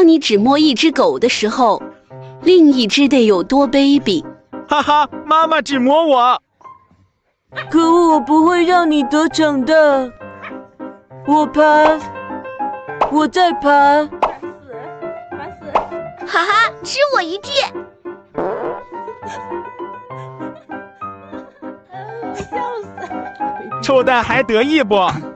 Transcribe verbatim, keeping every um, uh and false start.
当你只摸一只狗的时候，另一只得有多卑鄙？ 哈哈，妈妈只摸我。 可恶，我不会让你得逞的。我爬，我在爬。 烦死，烦死！ 哈哈，吃我一记！ 笑死！ 臭蛋还得意不？